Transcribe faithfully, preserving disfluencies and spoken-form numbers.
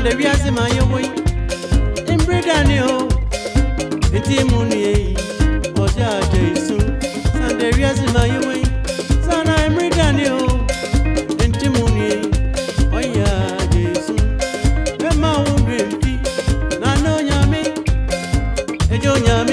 Sande viazi mayoboy Imbredani ho Iti muni Oja Jesu Sande viazi mayoboy Sana imbredani ho Iti muni Oya Jesu Ema umbi Na no nyami Ejo nyami